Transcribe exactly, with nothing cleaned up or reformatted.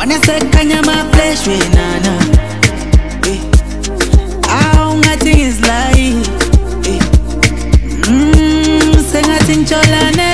Wana sekanya my flesh we nana. How nothing is like. Mmm, say nothing cholane.